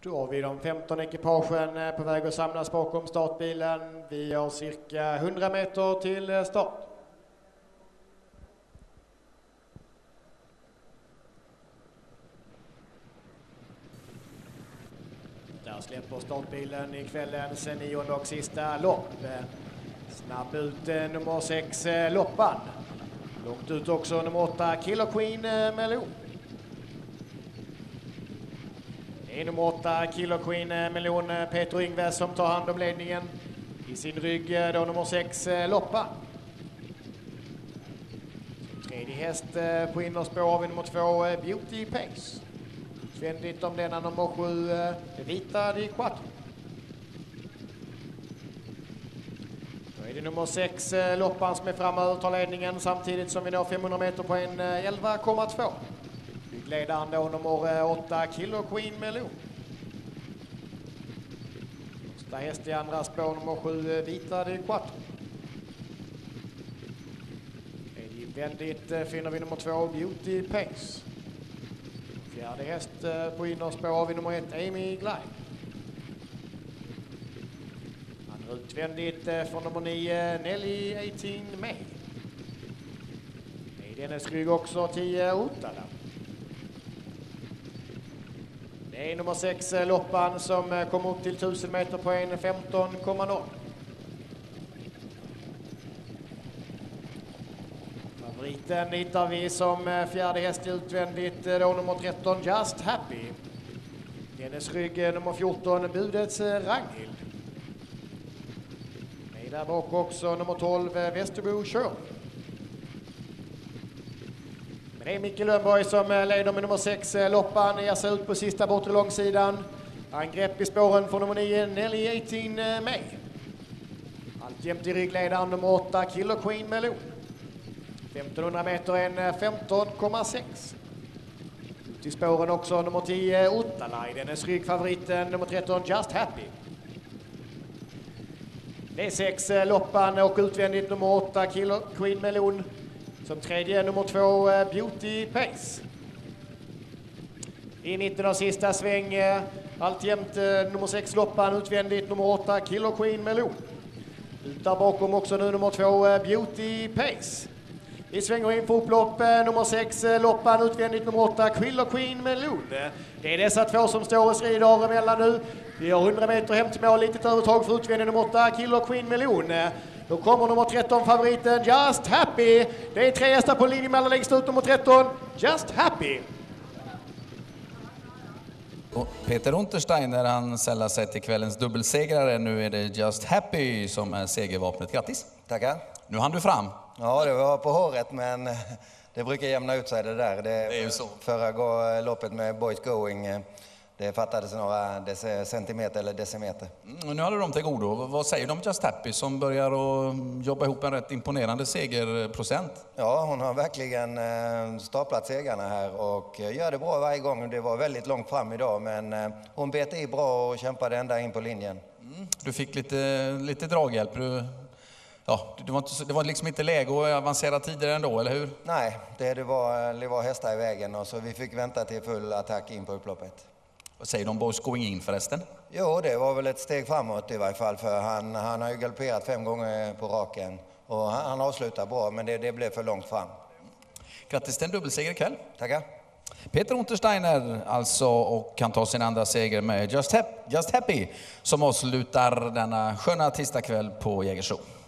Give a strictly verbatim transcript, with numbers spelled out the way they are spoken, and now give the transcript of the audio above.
Då har vi de femton ekipagen på väg att samlas bakom startbilen. Vi har cirka hundra meter till start. Där släpper startbilen i kvällens nionde och sista lopp. Snabb ut nummer sex Loppan. Långt ut också nummer åtta Killer Queen Melon. Det är nummer åtta Killer Queen Melon, Peter Ingves, som tar hand om ledningen. I sin rygg då nummer sex Loppan. Tredje häst på innerspår har vi nummer två Beauty Pace. Tvändigt om denna nummer sju Vita di Quattro. Då är det nummer sex Loppan som är framöver, tar ledningen samtidigt som vi når femhundra meter på en elva komma två. Ledaren då nummer åtta Killer Queen Melon. Första häst i andra spår nummer sju Vita di Quattro. Väldigt finner vi nummer två Beauty Pace. Fjärde häst på innerspår har vi nummer ett Amy Glide. Andra utvändigt från nummer nio Nelly arton May. I dennes rygg också tio Otala. Det är nummer sex Loppan som kommer upp till tusen meter på en femton komma noll. Favoriten hittar vi som fjärde häst utvändigt då nummer tretton Just Happy. Dennes rygg nummer fjorton Budets Ragnhild. Med där bak också nummer tolv Västerbo Shirley. Men det är Micke Lönnborg som leder med nummer sex Loppan. Ger sig ut på sista bortre långsidan. Angrepp i spåren från nummer nio Nelly arton May. Alltjämt i ryggledaren nummer åtta Killer Queen Melon. femtonhundra meter en femton komma sex. Ut i spåren också nummer tio Otala. I dennes ryggfavoriten nummer tretton Just Happy. Det är sex Loppan och utvändigt nummer åtta Killer Queen Melon. Som tredje nummer två Beauty Pace. I mitten av sista sväng alltjämt nummer sex Loppan, utvändigt nummer åtta Killer Queen Melon. Ut där bakom också nu nummer två Beauty Pace. Vi svänger in på upplopp nummer sex Loppan, utvändigt nummer åtta Killer Queen Melon. Det är dessa två som står och strider emellan nu. Vi har hundra meter hem till mål, litet övertag för utvändigt nummer åtta Killer Queen Melon. Då kommer nummer tretton favoriten Just Happy. Det är tre hästar på linje mellan längst ut nummer tretton Just Happy. Och Peter Untersteiner, han sällar sig till kvällens dubbelsegrare. Nu är det Just Happy som är segervapnet. Grattis! Tackar! Nu hann du fram. Ja, det var på håret, men det brukar jämna ut sig det där. Det, det är ju så. Förra loppet med Boys Going, det fattades några centimeter eller decimeter. Mm, nu har de till godo. Vad säger de om Just Happy som börjar att jobba ihop en rätt imponerande segerprocent? Ja, hon har verkligen staplat segrarna här och gör det bra varje gång. Det var väldigt långt fram idag, men hon bet i bra och kämpade ända in på linjen. Mm, du fick lite, lite draghjälp. Du... Ja, det var, inte, det var liksom inte läge att avancera tidigare ändå, eller hur? Nej, det, det, var, det var hästar i vägen och så vi fick vänta till full attack in på upploppet. Vad säger de Boys Going in förresten? Jo, det var väl ett steg framåt i varje fall, för han, han har ju galopperat fem gånger på raken och han, han avslutar bra, men det, det blev för långt fram. Grattis till en dubbelseger ikväll. Tackar. Peter Untersteiner alltså, och kan ta sin andra seger med Just Happy, Just Happy som avslutar denna sköna tisdagskväll på Jägersro.